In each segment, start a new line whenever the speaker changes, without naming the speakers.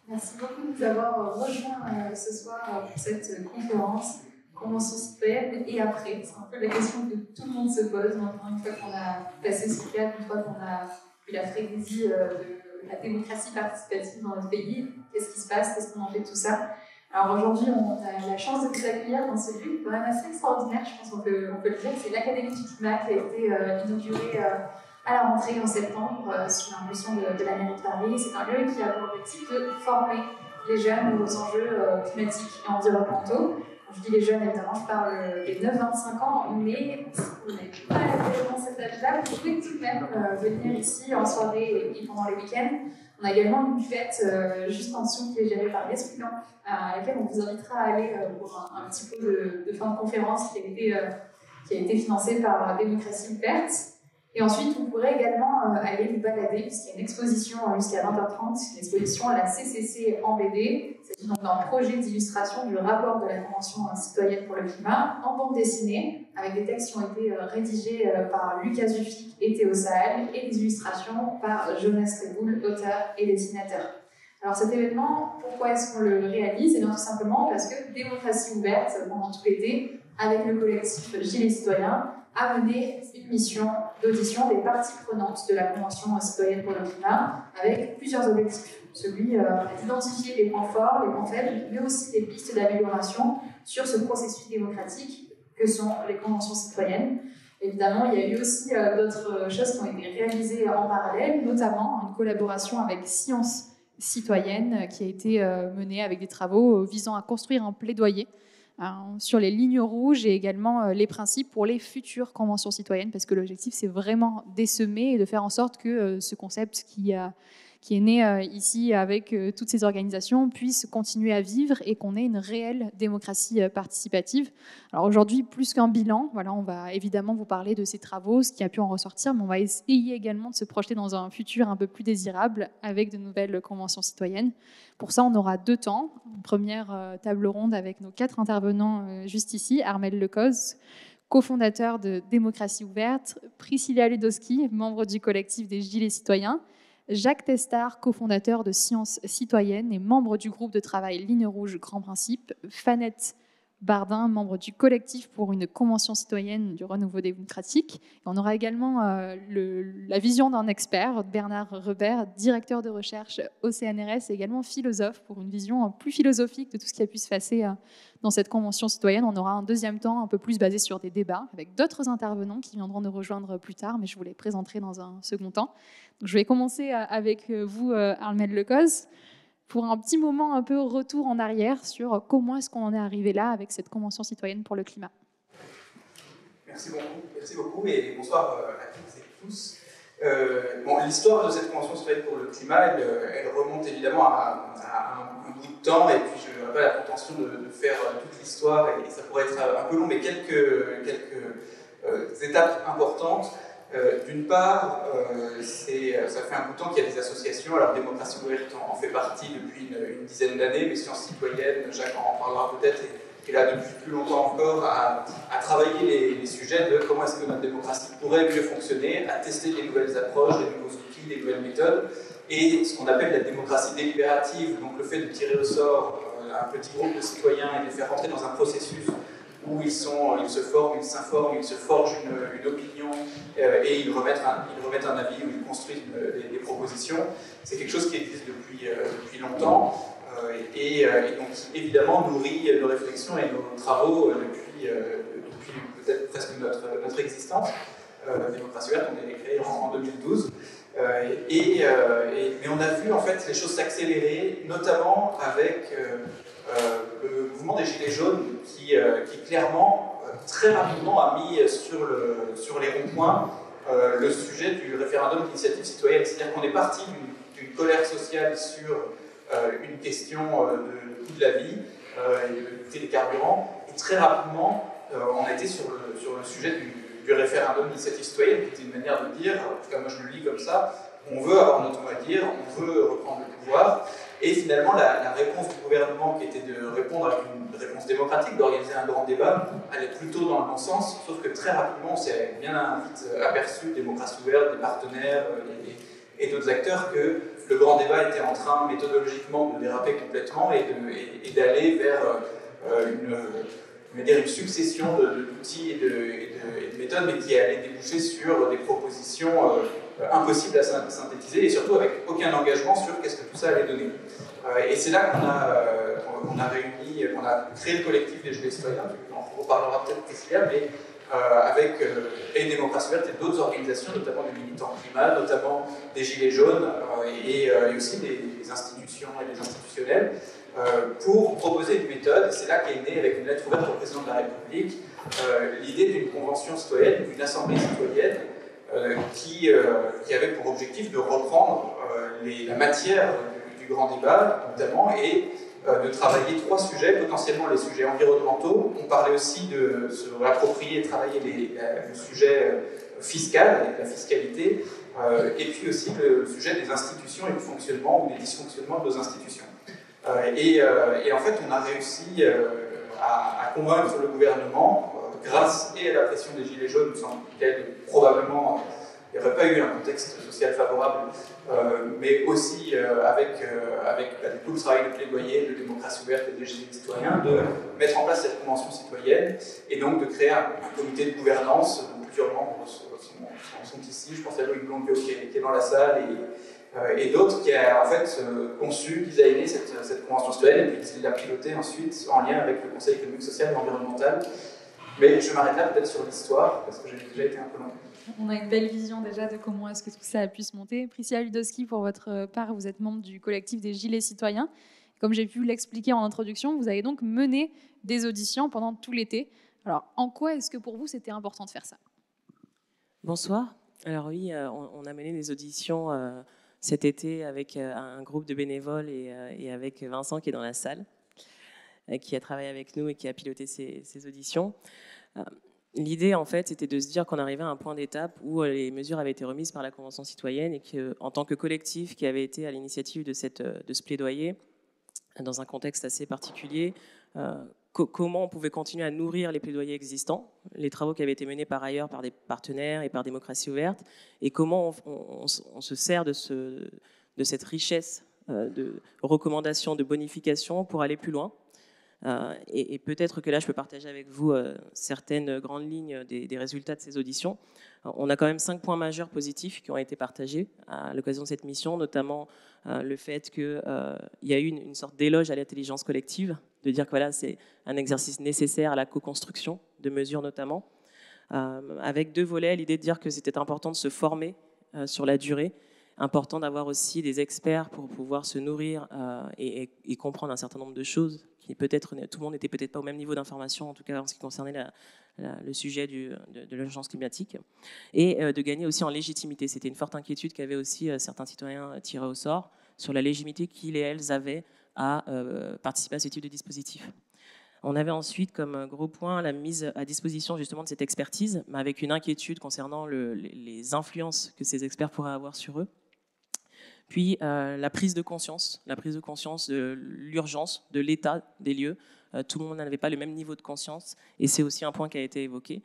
Merci beaucoup de nous avoir rejoints ce soir pour cette conférence Convention citoyenne et après. C'est un peu la question que tout le monde se pose maintenant, une fois qu'on a passé ce cap, une fois qu'on a eu la frénésie de la démocratie participative dans notre pays. Qu'est-ce qui se passe? Qu'est-ce qu'on en fait de tout ça? Alors aujourd'hui, on a la chance de vous accueillir dans ce lieu quand même assez extraordinaire, je pense qu'on peut le dire. C'est l'Académie du climat qui a été inaugurée à la rentrée en septembre sous l'impulsion de la mairie de Paris. C'est un lieu qui a pour objectif de former les jeunes aux enjeux climatiques et environnementaux. Quand je dis les jeunes, évidemment, je parle des 9-25 ans, mais si vous n'êtes pas dans cet âge-là, vous pouvez tout de même venir ici en soirée et pendant les week-ends. On a également une buvette juste en dessous qui est gérée par l'Esplian, à laquelle on vous invitera à aller pour un petit peu de fin de conférence qui a été financée par Démocratie Verte. Et ensuite, vous pourrez également aller vous balader, puisqu'il y a une exposition jusqu'à 20h30, une exposition à la CCC en BD. Il s'agit donc d'un projet d'illustration du rapport de la Convention citoyenne pour le climat en bande dessinée, avec des textes qui ont été rédigés par Lucas Zuffic et Théo Sahel, et des illustrations par Jonas Reboul, auteur et dessinateur. Alors cet événement, pourquoi est-ce qu'on le réalise? Eh bien tout simplement parce que Démocratie Ouverte, pendant tout l'été, avec le collectif Gilets Citoyens, a mené une mission d'audition des parties prenantes de la Convention citoyenne pour le climat, avec plusieurs objectifs. Celui d'identifier les points forts, les points faibles, mais aussi des pistes d'amélioration sur ce processus démocratique que sont les conventions citoyennes. Évidemment, il y a eu aussi d'autres choses qui ont été réalisées en parallèle, notamment une collaboration avec Sciences Citoyennes qui a été menée avec des travaux visant à construire un plaidoyer sur les lignes rouges et également les principes pour les futures conventions citoyennes, parce que l'objectif, c'est vraiment d'essaimer et de faire en sorte que ce concept qui est né ici avec toutes ces organisations puisse continuer à vivre et qu'on ait une réelle démocratie participative. Alors aujourd'hui, plus qu'un bilan, voilà, on va évidemment vous parler de ces travaux, ce qui a pu en ressortir, mais on va essayer également de se projeter dans un futur un peu plus désirable avec de nouvelles conventions citoyennes. Pour ça, on aura 2 temps. Une première table ronde avec nos 4 intervenants juste ici. Armel Lecoz, cofondateur de Démocratie Ouverte, Priscilla Ludowski, membre du collectif des Gilets Citoyens, Jacques Testard, cofondateur de Sciences Citoyennes et membre du groupe de travail Ligne Rouge Grand Principe, Fanette Bardin, membre du collectif pour une convention citoyenne du renouveau démocratique. Et on aura également la vision d'un expert, Bernard Rebert, directeur de recherche au CNRS et également philosophe, pour une vision plus philosophique de tout ce qui a pu se passer dans cette convention citoyenne. On aura un deuxième temps un peu plus basé sur des débats avec d'autres intervenants qui viendront nous rejoindre plus tard, mais je vous les présenterai dans un second temps. Donc, je vais commencer avec vous, Armel Lecoz, pour un petit moment un peu retour en arrière sur comment est-ce qu'on en est arrivé là avec cette Convention citoyenne pour le climat.
Merci beaucoup et bonsoir à toutes et tous. L'histoire de cette Convention citoyenne pour le climat, elle remonte évidemment à un bout de temps, et puis je n'aurai pas la prétention de faire toute l'histoire, et ça pourrait être un peu long, mais quelques étapes importantes. D'une part, ça fait un bout de temps qu'il y a des associations. Alors Démocratie Ouverte en fait partie depuis une dizaine d'années, mais Sciences Citoyennes, Jacques en parlera peut-être, et là depuis plus longtemps encore, à travailler les sujets de comment est-ce que notre démocratie pourrait mieux fonctionner, à tester des nouvelles approches, des nouveaux outils, des nouvelles méthodes, et ce qu'on appelle la démocratie délibérative, donc le fait de tirer au sort un petit groupe de citoyens et de les faire rentrer dans un processus où ils se forment, ils s'informent, ils se forgent une opinion et ils remettent un avis, où ils construisent des propositions. C'est quelque chose qui existe depuis longtemps et donc qui évidemment nourrit nos réflexions et nos travaux depuis peut-être presque notre existence. Démocratie Ouverte, on a été créé en 2012. Mais on a vu en fait les choses s'accélérer, notamment avec le mouvement des Gilets jaunes qui clairement, très rapidement, a mis sur les ronds-points le sujet du référendum d'initiative citoyenne. C'est-à-dire qu'on est parti d'une colère sociale sur une question de coût de la vie et du prix des carburants, et très rapidement, on a été sur le sujet du référendum d'initiative citoyenne, qui était une manière de dire, en tout cas moi je le lis comme ça, on veut avoir notre mot à dire, on veut reprendre le pouvoir. Et finalement, la réponse du gouvernement, qui était de répondre avec une réponse démocratique, d'organiser un grand débat, allait plutôt dans le bon sens, sauf que très rapidement, on s'est bien vite aperçu, Démocratie Ouverte, des partenaires et d'autres acteurs, que le grand débat était en train méthodologiquement de déraper complètement et d'aller vers une succession d'outils et de méthodes, mais qui allait déboucher sur des propositions impossibles à synthétiser et surtout avec aucun engagement sur qu'est-ce que tout ça allait donner. Et c'est là qu'on a réuni, qu'on a créé le collectif des Gilets citoyens, on en reparlera peut-être Priscilla, mais avec et Démocratie Verte et d'autres organisations, notamment des militants climat, notamment des Gilets jaunes et aussi des institutions et des institutionnels, pour proposer une méthode. C'est là qu'est née, avec une lettre ouverte au président de la République, l'idée d'une convention citoyenne, d'une assemblée citoyenne qui avait pour objectif de reprendre la matière du grand débat, notamment, et de travailler 3 sujets, potentiellement les sujets environnementaux. On parlait aussi de se réapproprier et travailler le sujet fiscal, la fiscalité, et puis aussi le sujet des institutions et du fonctionnement ou des dysfonctionnements de nos institutions. Et en fait, on a réussi à convaincre le gouvernement, grâce et à la pression des Gilets jaunes, sans lesquels probablement il n'y aurait pas eu un contexte social favorable, mais aussi avec tout le travail de plaidoyer, de démocratie ouverte et de Gilets citoyens, de mettre en place cette convention citoyenne et donc de créer un comité de gouvernance dont plusieurs membres sont ici. Je pense à Loïc Blondiot qui est dans la salle et d'autres, qui a en fait conçu, designé cette convention citoyenne et puis qui l'a pilotée ensuite en lien avec le Conseil économique, social et environnemental. Mais je m'arrête là peut-être sur l'histoire parce que j'ai déjà été un peu long.
On a une belle vision déjà de comment est-ce que tout ça a pu se monter. Priscilla Ludowski, pour votre part, vous êtes membre du collectif des Gilets citoyens. Comme j'ai pu l'expliquer en introduction, vous avez donc mené des auditions pendant tout l'été. Alors, en quoi est-ce que pour vous, c'était important de faire ça ?
Bonsoir. Alors oui, on a mené des auditions cet été avec un groupe de bénévoles et avec Vincent qui est dans la salle, qui a travaillé avec nous et qui a piloté ces auditions. L'idée, en fait, c'était de se dire qu'on arrivait à un point d'étape où les mesures avaient été remises par la Convention citoyenne et qu'en tant que collectif qui avait été à l'initiative de ce plaidoyer, dans un contexte assez particulier, comment on pouvait continuer à nourrir les plaidoyers existants, les travaux qui avaient été menés par ailleurs par des partenaires et par Démocratie ouverte, et comment on se sert de cette richesse de recommandations, de bonifications pour aller plus loin. Et peut-être que là, je peux partager avec vous certaines grandes lignes des résultats de ces auditions. On a quand même 5 points majeurs positifs qui ont été partagés à l'occasion de cette mission, notamment le fait qu'il y a eu une sorte d'éloge à l'intelligence collective, de dire que voilà, c'est un exercice nécessaire à la co-construction de mesures notamment, avec 2 volets, l'idée de dire que c'était important de se former sur la durée, important d'avoir aussi des experts pour pouvoir se nourrir et comprendre un certain nombre de choses qui peut-être tout le monde n'était peut-être pas au même niveau d'information, en tout cas en ce qui concernait le sujet de l'urgence climatique, et de gagner aussi en légitimité. C'était une forte inquiétude qu'avaient aussi certains citoyens tirés au sort sur la légitimité qu'ils et elles avaient à participer à ce type de dispositif. On avait ensuite comme gros point la mise à disposition justement de cette expertise, mais avec une inquiétude concernant les influences que ces experts pourraient avoir sur eux. Puis la prise de conscience de l'urgence, de l'état des lieux. Tout le monde n'avait pas le même niveau de conscience, et c'est aussi un point qui a été évoqué.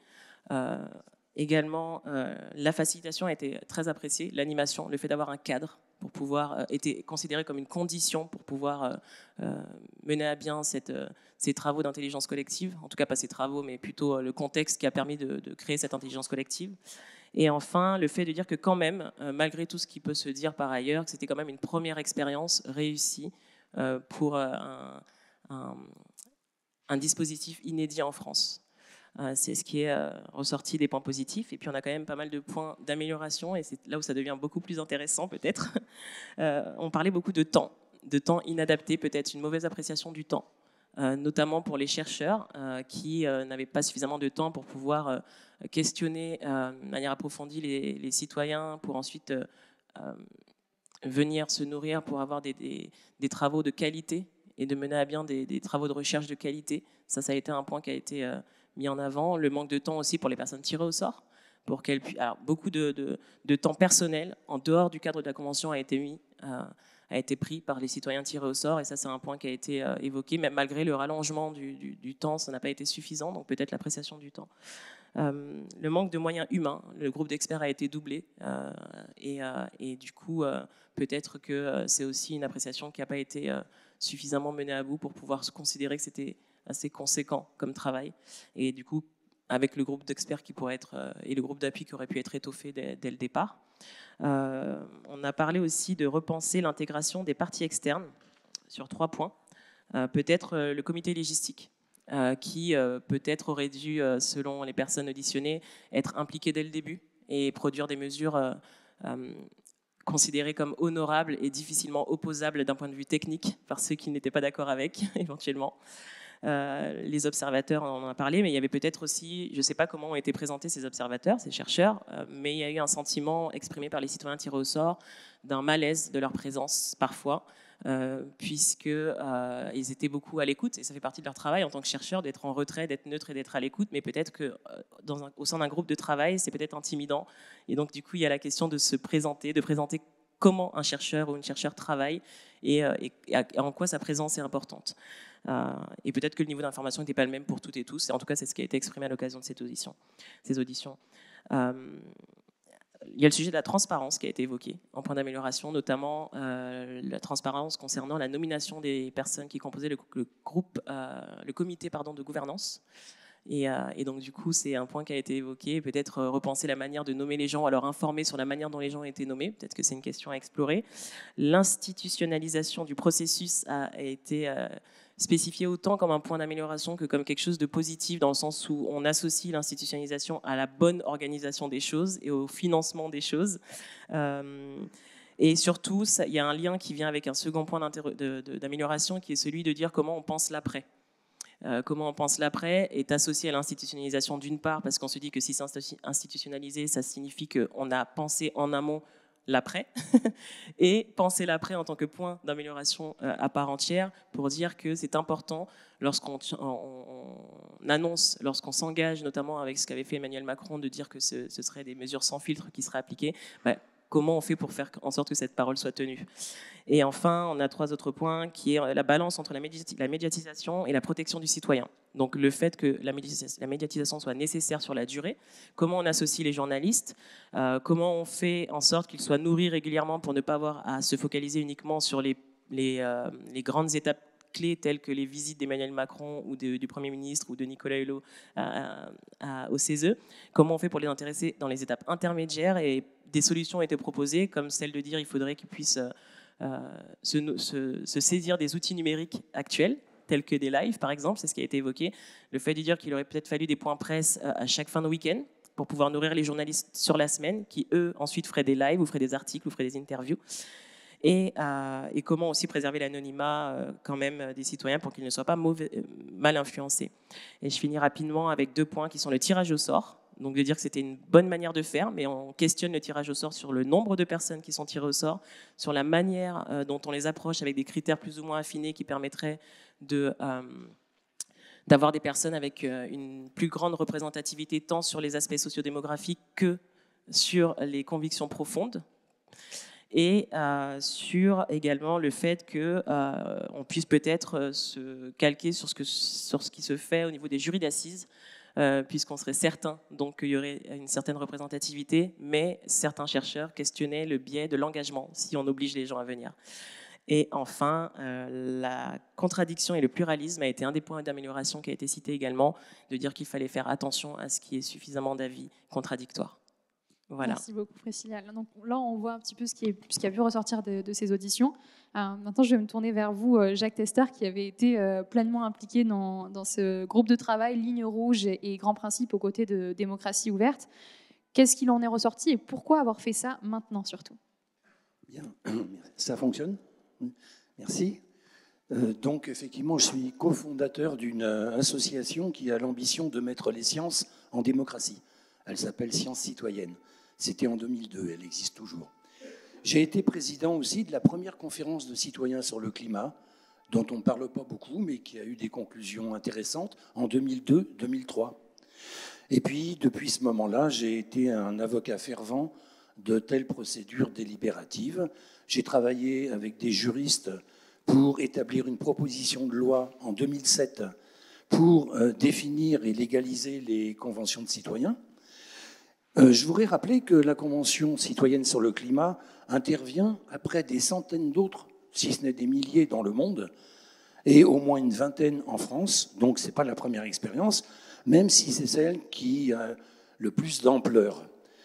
Également, la facilitation a été très appréciée, l'animation, le fait d'avoir un cadre pour pouvoir était considéré comme une condition pour pouvoir mener à bien ces travaux d'intelligence collective, en tout cas pas ces travaux, mais plutôt le contexte qui a permis de créer cette intelligence collective. Et enfin, le fait de dire que quand même, malgré tout ce qui peut se dire par ailleurs, que c'était quand même une première expérience réussie pour un dispositif inédit en France. C'est ce qui est ressorti des points positifs. Et puis on a quand même pas mal de points d'amélioration, et c'est là où ça devient beaucoup plus intéressant peut-être. On parlait beaucoup de temps inadapté, peut-être une mauvaise appréciation du temps, notamment pour les chercheurs qui n'avaient pas suffisamment de temps pour pouvoir questionner de manière approfondie les citoyens, pour ensuite venir se nourrir pour avoir des travaux de qualité et de mener à bien des travaux de recherche de qualité. Ça a été un point qui a été mis en avant. Le manque de temps aussi pour les personnes tirées au sort, pour qu'elles puissent... Alors, beaucoup de temps personnel en dehors du cadre de la Convention a été pris par les citoyens tirés au sort, et ça c'est un point qui a été évoqué, même malgré le rallongement du temps, ça n'a pas été suffisant, donc peut-être l'appréciation du temps. Le manque de moyens humains, le groupe d'experts a été doublé et du coup, peut-être que c'est aussi une appréciation qui n'a pas été suffisamment menée à bout pour pouvoir se considérer que c'était assez conséquent comme travail. Et du coup, avec le groupe d'experts qui pourrait être et le groupe d'appui qui aurait pu être étoffé dès le départ. On a parlé aussi de repenser l'intégration des parties externes sur 3 points. Peut-être le comité légistique, qui peut-être aurait dû, selon les personnes auditionnées, être impliqué dès le début et produire des mesures considérées comme honorables et difficilement opposables d'un point de vue technique par ceux qui n'étaient pas d'accord avec, éventuellement. Les observateurs, on en a parlé, mais il y avait peut-être aussi, je ne sais pas comment ont été présentés ces observateurs, ces chercheurs, mais il y a eu un sentiment exprimé par les citoyens tirés au sort d'un malaise de leur présence parfois, puisqu'ils étaient beaucoup à l'écoute, et ça fait partie de leur travail en tant que chercheurs, d'être en retrait, d'être neutre et d'être à l'écoute, mais peut-être qu'au sein d'un groupe de travail, c'est peut-être intimidant. Et donc, du coup, il y a la question de se présenter, de présenter comment un chercheur ou une chercheure travaille et en quoi sa présence est importante. Et peut-être que le niveau d'information n'était pas le même pour toutes et tous, et en tout cas, c'est ce qui a été exprimé à l'occasion de ces auditions. Il y a le sujet de la transparence qui a été évoqué en point d'amélioration, notamment la transparence concernant la nomination des personnes qui composaient le comité de gouvernance. Et donc, du coup, c'est un point qui a été évoqué. Peut-être repenser la manière de nommer les gens, alors informer sur la manière dont les gens ont été nommés. Peut-être que c'est une question à explorer. L'institutionnalisation du processus a été spécifiée autant comme un point d'amélioration que comme quelque chose de positif, dans le sens où on associe l'institutionnalisation à la bonne organisation des choses et au financement des choses. Et surtout, il y a un lien qui vient avec un second point d'amélioration, qui est celui de dire comment on pense l'après. Comment on pense l'après est associé à l'institutionnalisation d'une part, parce qu'on se dit que si c'est institutionnalisé, ça signifie qu'on a pensé en amont l'après, et penser l'après en tant que point d'amélioration à part entière, pour dire que c'est important lorsqu'on annonce, lorsqu'on s'engage, notamment avec ce qu'avait fait Emmanuel Macron, de dire que ce seraient des mesures sans filtre qui seraient appliquées, comment on fait pour faire en sorte que cette parole soit tenue. Et enfin, on a 3 autres points, qui est la balance entre la médiatisation et la protection du citoyen. Donc le fait que la médiatisation soit nécessaire sur la durée, comment on associe les journalistes, comment on fait en sorte qu'ils soient nourris régulièrement pour ne pas avoir à se focaliser uniquement sur les grandes étapes clés telles que les visites d'Emmanuel Macron ou du Premier ministre ou de Nicolas Hulot au CESE. Comment on fait pour les intéresser dans les étapes intermédiaires, et des solutions ont été proposées, comme celle de dire qu'il faudrait qu'ils puissent se saisir des outils numériques actuels, tels que des lives, par exemple, c'est ce qui a été évoqué. Le fait de dire qu'il aurait peut-être fallu des points presse à chaque fin de week-end pour pouvoir nourrir les journalistes sur la semaine, qui, eux, ensuite feraient des lives ou feraient des articles ou feraient des interviews. Et comment aussi préserver l'anonymat quand même des citoyens pour qu'ils ne soient pas mal influencés. Et je finis rapidement avec 2 points qui sont le tirage au sort. Donc de dire que c'était une bonne manière de faire, mais on questionne le tirage au sort sur le nombre de personnes qui sont tirées au sort, sur la manière dont on les approche avec des critères plus ou moins affinés qui permettraient d'avoir des personnes avec une plus grande représentativité tant sur les aspects sociodémographiques que sur les convictions profondes. Et sur également le fait qu'on puisse peut-être se calquer sur ce qui se fait au niveau des jurys d'assises, puisqu'on serait certain donc qu'il y aurait une certaine représentativité, mais certains chercheurs questionnaient le biais de l'engagement si on oblige les gens à venir. Et enfin, la contradiction et le pluralisme a été un des points d'amélioration qui a été cité également, de dire qu'il fallait faire attention à ce qui est suffisamment d'avis contradictoires. Voilà.
Merci beaucoup, Priscilla. Donc, là, on voit un petit peu ce qui a pu ressortir de ces auditions. Maintenant, je vais me tourner vers vous, Jacques Testard, qui avait été pleinement impliqué dans ce groupe de travail, Ligne rouge et grands principes aux côtés de démocratie ouverte. Qu'est-ce qu'il en est ressorti et pourquoi avoir fait ça maintenant, surtout?
Bien, ça fonctionne. Merci. Donc, effectivement, je suis cofondateur d'une association qui a l'ambition de mettre les sciences en démocratie. Elle s'appelle Sciences Citoyennes. C'était en 2002, elle existe toujours. J'ai été président aussi de la première conférence de citoyens sur le climat, dont on ne parle pas beaucoup, mais qui a eu des conclusions intéressantes en 2002-2003. Et puis, depuis ce moment-là, j'ai été un avocat fervent de telles procédures délibératives. J'ai travaillé avec des juristes pour établir une proposition de loi en 2007 pour définir et légaliser les conventions de citoyens. Je voudrais rappeler que la Convention citoyenne sur le climat intervient après des centaines d'autres, si ce n'est des milliers dans le monde, et au moins une vingtaine en France. Donc ce n'est pas la première expérience, même si c'est celle qui a le plus d'ampleur.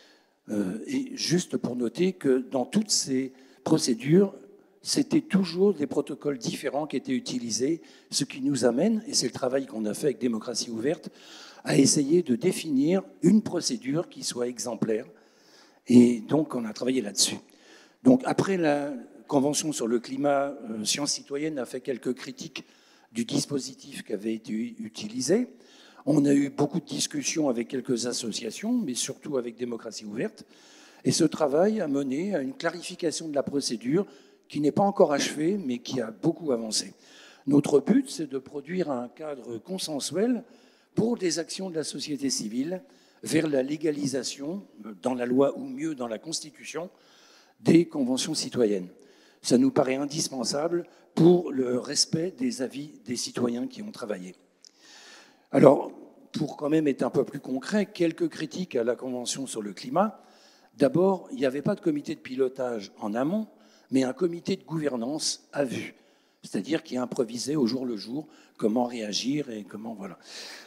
Et juste pour noter que dans toutes ces procédures, c'était toujours des protocoles différents qui étaient utilisés, ce qui nous amène, et c'est le travail qu'on a fait avec Démocratie ouverte, à essayer de définir une procédure qui soit exemplaire. Et donc, on a travaillé là-dessus. Donc, après la Convention sur le climat, Sciences citoyennes a fait quelques critiques du dispositif qui avait été utilisé. On a eu beaucoup de discussions avec quelques associations, mais surtout avec Démocratie ouverte. Et ce travail a mené à une clarification de la procédure qui n'est pas encore achevée, mais qui a beaucoup avancé. Notre but, c'est de produire un cadre consensuel pour des actions de la société civile vers la légalisation, dans la loi ou mieux dans la Constitution, des conventions citoyennes. Ça nous paraît indispensable pour le respect des avis des citoyens qui ont travaillé. Alors, pour quand même être un peu plus concret, quelques critiques à la Convention sur le climat. D'abord, il n'y avait pas de comité de pilotage en amont, mais un comité de gouvernance à vue, c'est-à-dire qui improvisait au jour le jour comment réagir et comment... Voilà.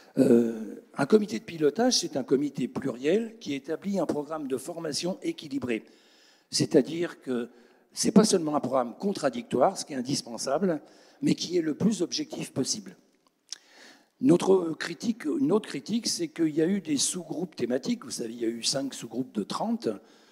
Un comité de pilotage, c'est un comité pluriel qui établit un programme de formation équilibré. C'est-à-dire que ce n'est pas seulement un programme contradictoire, ce qui est indispensable, mais qui est le plus objectif possible. Une autre critique, c'est qu'il y a eu des sous-groupes thématiques. Vous savez, il y a eu 5 sous-groupes de 30,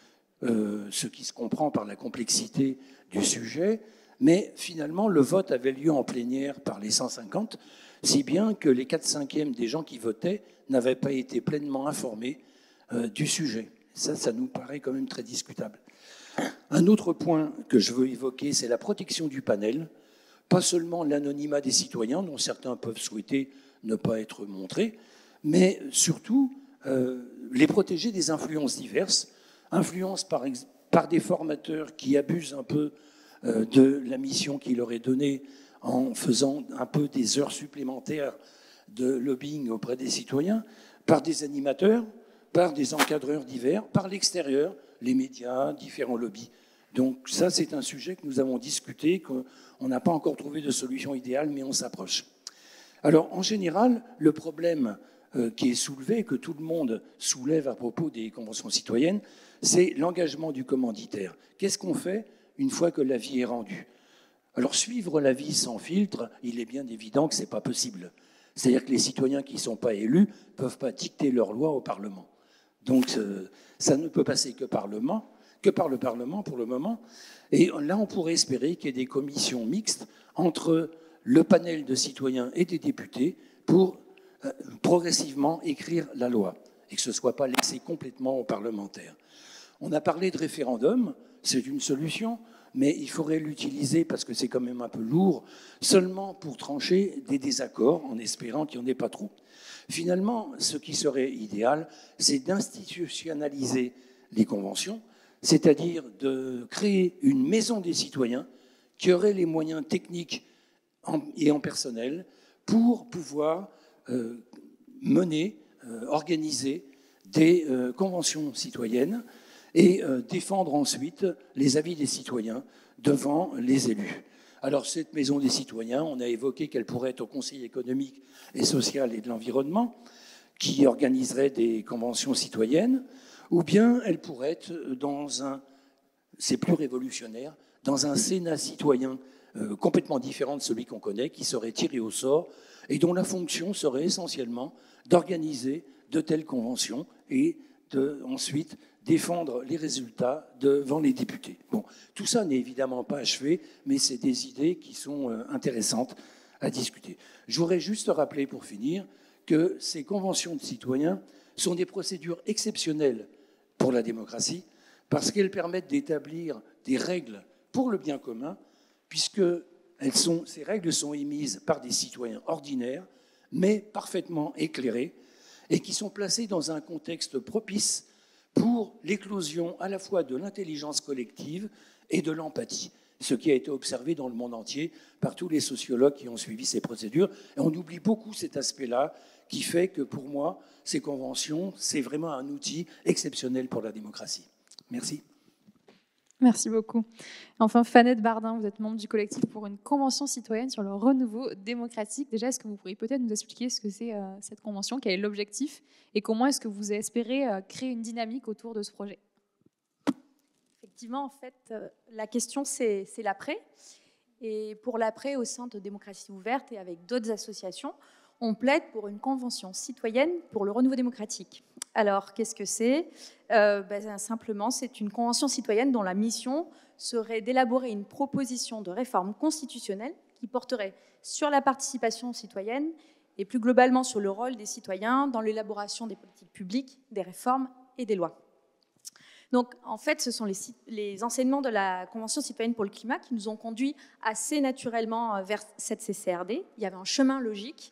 ce qui se comprend par la complexité du sujet. Mais finalement, le vote avait lieu en plénière par les 150, si bien que les 4/5 des gens qui votaient n'avaient pas été pleinement informés du sujet. Ça nous paraît quand même très discutable. Un autre point que je veux évoquer, c'est la protection du panel. Pas seulement l'anonymat des citoyens, dont certains peuvent souhaiter ne pas être montrés, mais surtout les protéger des influences diverses, influences par des formateurs qui abusent un peu de la mission qui leur est donnée en faisant un peu des heures supplémentaires de lobbying auprès des citoyens, par des animateurs, par des encadreurs divers, par l'extérieur, les médias, différents lobbies. Donc ça, c'est un sujet que nous avons discuté, qu'on n'a pas encore trouvé de solution idéale, mais on s'approche. Alors, en général, le problème qui est soulevé, que tout le monde soulève à propos des conventions citoyennes, c'est l'engagement du commanditaire. Qu'est-ce qu'on fait une fois que l'avis est rendu? Alors, suivre l'avis sans filtre, il est bien évident que ce n'est pas possible. C'est-à-dire que les citoyens qui ne sont pas élus ne peuvent pas dicter leurs lois au Parlement. Donc, ça ne peut passer que par le Parlement pour le moment. Et là, on pourrait espérer qu'il y ait des commissions mixtes entre le panel de citoyens et des députés pour progressivement écrire la loi et que ce ne soit pas laissé complètement aux parlementaires. On a parlé de référendum, c'est une solution, mais il faudrait l'utiliser, parce que c'est quand même un peu lourd, seulement pour trancher des désaccords, en espérant qu'il n'y en ait pas trop. Finalement, ce qui serait idéal, c'est d'institutionnaliser les conventions, c'est-à-dire de créer une maison des citoyens qui aurait les moyens techniques et en personnel pour pouvoir mener, organiser des conventions citoyennes et défendre ensuite les avis des citoyens devant les élus. Alors cette maison des citoyens, on a évoqué qu'elle pourrait être au Conseil économique et social et de l'environnement, qui organiserait des conventions citoyennes, ou bien elle pourrait être dans c'est plus révolutionnaire, dans un Sénat citoyen complètement différent de celui qu'on connaît, qui serait tiré au sort et dont la fonction serait essentiellement d'organiser de telles conventions et ensuite défendre les résultats devant les députés. Bon, tout ça n'est évidemment pas achevé, mais c'est des idées qui sont intéressantes à discuter. Je voudrais juste rappeler, pour finir, que ces conventions de citoyens sont des procédures exceptionnelles pour la démocratie, parce qu'elles permettent d'établir des règles pour le bien commun, puisque ces règles sont émises par des citoyens ordinaires, mais parfaitement éclairés, et qui sont placés dans un contexte propice pour l'éclosion à la fois de l'intelligence collective et de l'empathie. ce qui a été observé dans le monde entier par tous les sociologues qui ont suivi ces procédures. Et on oublie beaucoup cet aspect-là qui fait que pour moi, ces conventions, c'est vraiment un outil exceptionnel pour la démocratie. Merci.
Merci beaucoup. Enfin, Fanette Bardin, vous êtes membre du collectif pour une convention citoyenne sur le renouveau démocratique. Déjà, est-ce que vous pourriez peut-être nous expliquer ce que c'est cette convention, quel est l'objectif et comment est-ce que vous espérez créer une dynamique autour de ce projet?
Effectivement, en fait, la question, c'est l'après. Et pour l'après, au sein de Démocratie Ouverte et avec d'autres associations, on plaide pour une convention citoyenne pour le renouveau démocratique. Alors, qu'est-ce que c'est? Simplement, c'est une convention citoyenne dont la mission serait d'élaborer une proposition de réforme constitutionnelle qui porterait sur la participation citoyenne et plus globalement sur le rôle des citoyens dans l'élaboration des politiques publiques, des réformes et des lois. Donc, en fait, ce sont les enseignements de la Convention citoyenne pour le climat qui nous ont conduits assez naturellement vers cette CCRD. Il y avait un chemin logique.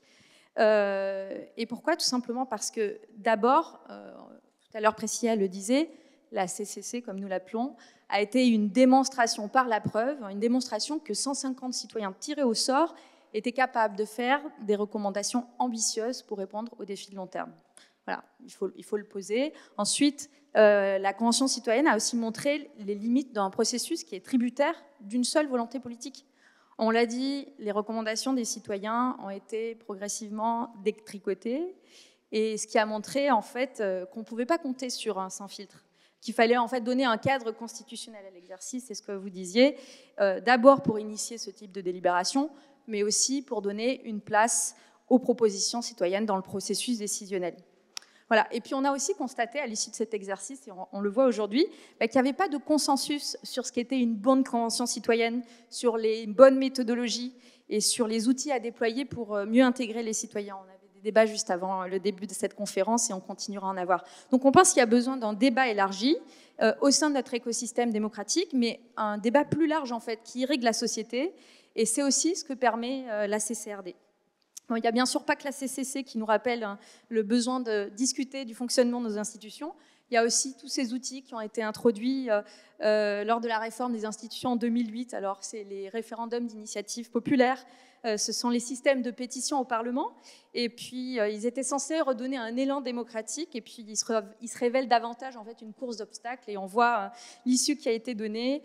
Et pourquoi? Tout simplement parce que, d'abord, tout à l'heure Priscilla le disait, la CCC, comme nous l'appelons, a été une démonstration par la preuve, une démonstration que 150 citoyens tirés au sort étaient capables de faire des recommandations ambitieuses pour répondre aux défis de long terme. Voilà, il faut le poser. Ensuite, la Convention citoyenne a aussi montré les limites d'un processus qui est tributaire d'une seule volonté politique. On l'a dit, les recommandations des citoyens ont été progressivement détricotées, et ce qui a montré en fait qu'on ne pouvait pas compter sur un sans filtre, qu'il fallait en fait donner un cadre constitutionnel à l'exercice, c'est ce que vous disiez, d'abord pour initier ce type de délibération, mais aussi pour donner une place aux propositions citoyennes dans le processus décisionnel. Voilà. Et puis on a aussi constaté à l'issue de cet exercice, et on le voit aujourd'hui, qu'il n'y avait pas de consensus sur ce qu'était une bonne convention citoyenne, sur les bonnes méthodologies et sur les outils à déployer pour mieux intégrer les citoyens. On avait des débats juste avant le début de cette conférence et on continuera à en avoir. Donc on pense qu'il y a besoin d'un débat élargi au sein de notre écosystème démocratique, mais un débat plus large en fait, qui irrigue la société, et c'est aussi ce que permet la CCRD. Bon, il n'y a bien sûr pas que la CCC qui nous rappelle le besoin de discuter du fonctionnement de nos institutions. Il y a aussi tous ces outils qui ont été introduits lors de la réforme des institutions en 2008. Alors, c'est les référendums d'initiative populaire, ce sont les systèmes de pétition au Parlement. Et puis, ils étaient censés redonner un élan démocratique. Et puis, ils se révèlent davantage en fait une course d'obstacles. Et on voit l'issue qui a été donnée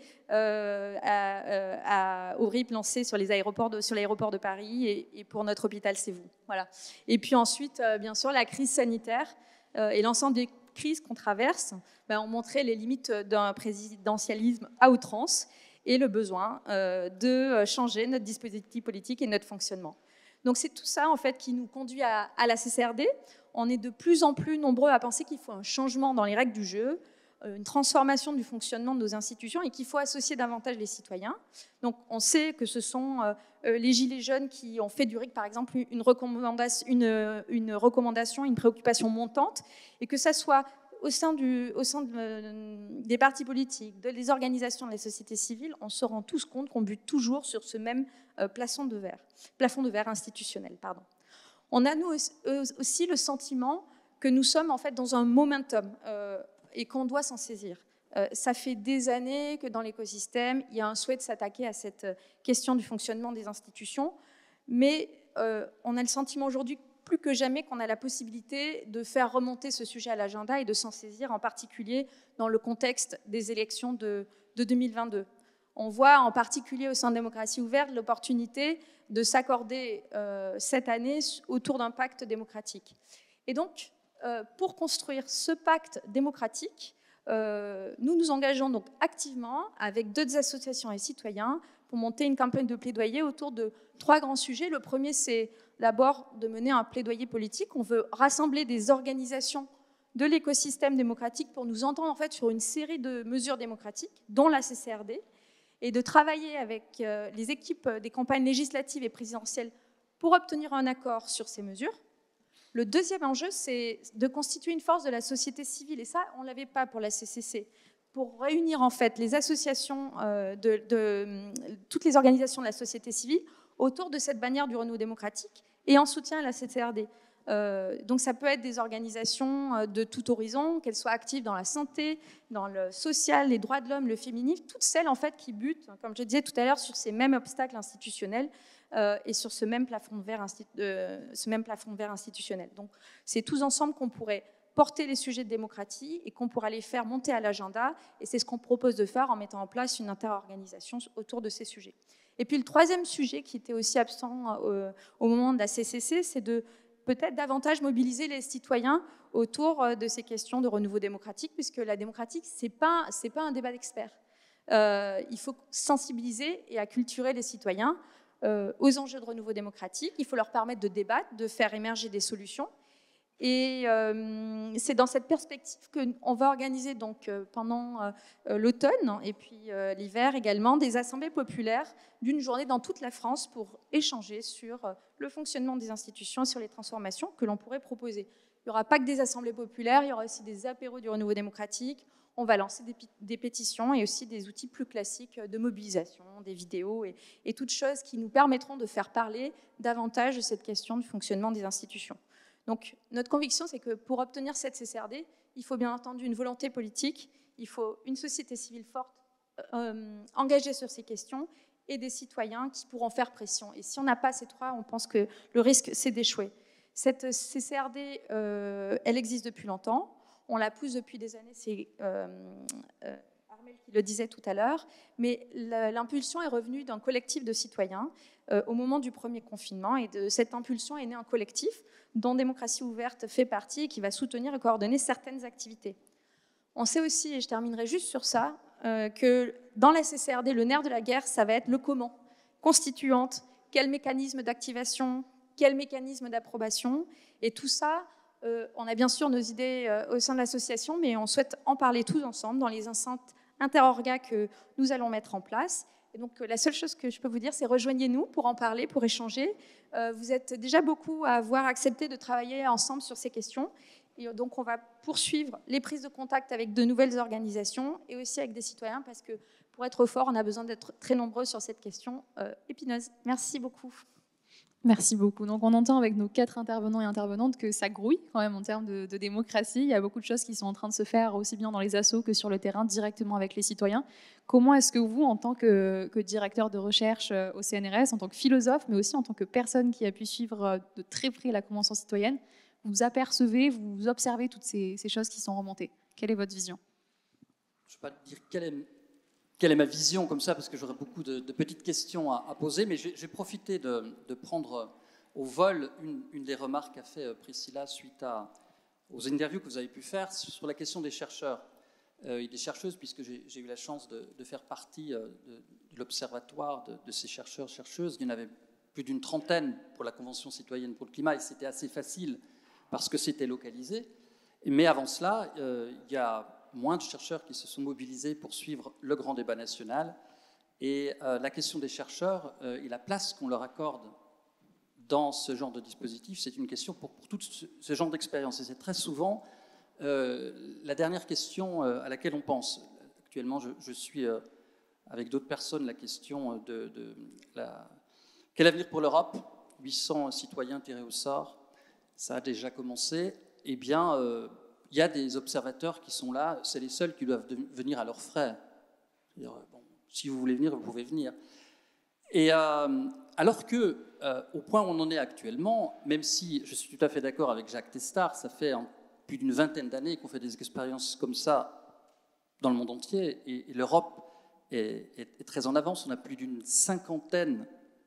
au RIP lancé sur l'aéroport de Paris et pour notre hôpital, c'est vous. Voilà. Et puis ensuite, bien sûr, la crise sanitaire et l'ensemble des crises qu'on traverse ont montré les limites d'un présidentialisme à outrance et le besoin de changer notre dispositif politique et notre fonctionnement. Donc c'est tout ça en fait qui nous conduit à la CCRD. On est de plus en plus nombreux à penser qu'il faut un changement dans les règles du jeu, une transformation du fonctionnement de nos institutions et qu'il faut associer davantage les citoyens. Donc on sait que ce sont les Gilets jaunes qui ont fait du RIC, par exemple, une recommandation, une préoccupation montante, et que ça soit au sein des partis politiques, des organisations de la société civile, on se rend tous compte qu'on bute toujours sur ce même plafond de verre institutionnel. Pardon. On a nous aussi le sentiment que nous sommes en fait dans un momentum et qu'on doit s'en saisir. Ça fait des années que dans l'écosystème, il y a un souhait de s'attaquer à cette question du fonctionnement des institutions, mais on a le sentiment aujourd'hui plus que jamais qu'on a la possibilité de faire remonter ce sujet à l'agenda et de s'en saisir, en particulier dans le contexte des élections de 2022. On voit en particulier au sein de Démocratie Ouverte l'opportunité de s'accorder cette année autour d'un pacte démocratique. Et donc, pour construire ce pacte démocratique, nous nous engageons donc activement avec d'autres associations et citoyens pour monter une campagne de plaidoyer autour de 3 grands sujets. Le premier, c'est d'abord de mener un plaidoyer politique. On veut rassembler des organisations de l'écosystème démocratique pour nous entendre en fait sur une série de mesures démocratiques, dont la CCRD, et de travailler avec les équipes des campagnes législatives et présidentielles pour obtenir un accord sur ces mesures. Le deuxième enjeu, c'est de constituer une force de la société civile, et ça, on ne l'avait pas pour la CCC, pour réunir en fait les associations, toutes les organisations de la société civile autour de cette bannière du renouveau démocratique et en soutien à la CCRD. Donc ça peut être des organisations de tout horizon, qu'elles soient actives dans la santé, dans le social, les droits de l'homme, le féminisme, toutes celles en fait qui butent, comme je disais tout à l'heure, sur ces mêmes obstacles institutionnels et sur ce même plafond de verre institutionnel. Donc c'est tous ensemble qu'on pourrait porter les sujets de démocratie et qu'on pourra les faire monter à l'agenda. Et c'est ce qu'on propose de faire en mettant en place une interorganisation autour de ces sujets. Et puis le troisième sujet qui était aussi absent au moment de la CCC, c'est de peut-être davantage mobiliser les citoyens autour de ces questions de renouveau démocratique, puisque la démocratie, ce n'est pas un débat d'experts. Il faut sensibiliser et acculturer les citoyens aux enjeux de renouveau démocratique. Il faut leur permettre de débattre, de faire émerger des solutions. Et c'est dans cette perspective qu'on va organiser donc, pendant l'automne et puis l'hiver également des assemblées populaires d'une journée dans toute la France pour échanger sur le fonctionnement des institutions et sur les transformations que l'on pourrait proposer. Il n'y aura pas que des assemblées populaires, il y aura aussi des apéros du renouveau démocratique. On va lancer des pétitions et aussi des outils plus classiques de mobilisation, des vidéos et toutes choses qui nous permettront de faire parler davantage de cette question du fonctionnement des institutions. Donc, notre conviction, c'est que pour obtenir cette CCRD, il faut bien entendu une volonté politique, il faut une société civile forte, engagée sur ces questions, et des citoyens qui pourront faire pression. Et si on n'a pas ces trois, on pense que le risque, c'est d'échouer. Cette CCRD, elle existe depuis longtemps, on la pousse depuis des années, c'est Armel qui le disait tout à l'heure, mais l'impulsion est revenue d'un collectif de citoyens au moment du premier confinement, et de cette impulsion est né un collectif dont Démocratie Ouverte fait partie et qui va soutenir et coordonner certaines activités. On sait aussi, et je terminerai juste sur ça, que dans la CCRD, le nerf de la guerre, ça va être le comment. Constituante, quel mécanisme d'activation, quel mécanisme d'approbation, et tout ça, on a bien sûr nos idées au sein de l'association, mais on souhaite en parler tous ensemble dans les enceintes interorgas que nous allons mettre en place. Et donc, la seule chose que je peux vous dire, c'est rejoignez-nous pour en parler, pour échanger. Vous êtes déjà beaucoup à avoir accepté de travailler ensemble sur ces questions. Et donc, on va poursuivre les prises de contact avec de nouvelles organisations et aussi avec des citoyens, parce que pour être fort, on a besoin d'être très nombreux sur cette question épineuse. Merci beaucoup.
Merci beaucoup. Donc on entend avec nos 4 intervenants et intervenantes que ça grouille quand même en termes de démocratie. Il y a beaucoup de choses qui sont en train de se faire aussi bien dans les assos que sur le terrain, directement avec les citoyens. Comment est-ce que vous, en tant que directeur de recherche au CNRS, en tant que philosophe, mais aussi en tant que personne qui a pu suivre de très près la Convention citoyenne, vous apercevez, vous observez toutes ces choses qui sont remontées? Quelle est votre vision?
Je ne vais pas dire quelle est ma vision comme ça, parce que j'aurais beaucoup de petites questions à poser, mais je vais profiter de prendre au vol une des remarques qu'a fait Priscilla suite aux interviews que vous avez pu faire sur la question des chercheurs et des chercheuses, puisque j'ai eu la chance de faire partie de l'observatoire de ces chercheurs, chercheuses. Il y en avait plus d'une trentaine pour la Convention citoyenne pour le climat, et c'était assez facile parce que c'était localisé. Mais avant cela, il y a moins de chercheurs qui se sont mobilisés pour suivre le grand débat national. Et la question des chercheurs et la place qu'on leur accorde dans ce genre de dispositif, c'est une question pour tout ce genre d'expérience. Et c'est très souvent la dernière question à laquelle on pense. Actuellement, je suis avec d'autres personnes la question quel avenir pour l'Europe? 800 citoyens tirés au sort, ça a déjà commencé. Eh bien, il y a des observateurs qui sont là, c'est les seuls qui doivent venir à leurs frais. C'est-à-dire, bon, si vous voulez venir, vous pouvez venir. Et alors que, au point où on en est actuellement, même si je suis tout à fait d'accord avec Jacques Testard, ça fait plus d'une vingtaine d'années qu'on fait des expériences comme ça dans le monde entier, et l'Europe est très en avance. On a plus d'une cinquantaine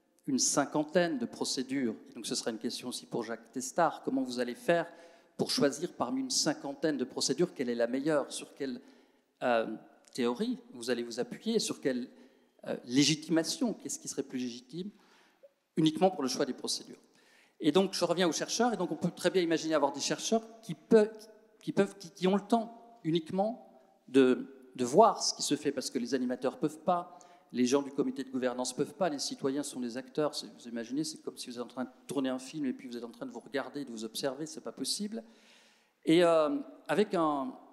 de procédures. Et donc ce sera une question aussi pour Jacques Testard. Comment vous allez faire pour choisir parmi une cinquantaine de procédures quelle est la meilleure, sur quelle théorie vous allez vous appuyer, sur quelle légitimation, qu'est-ce qui serait plus légitime, uniquement pour le choix des procédures. Et donc je reviens aux chercheurs, et donc on peut très bien imaginer avoir des chercheurs qui ont le temps uniquement de voir ce qui se fait, parce que les animateurs ne peuvent pas, les gens du comité de gouvernance ne peuvent pas, les citoyens sont des acteurs. Vous imaginez, c'est comme si vous êtes en train de tourner un film et puis vous êtes en train de vous regarder, de vous observer, ce n'est pas possible. Et avec un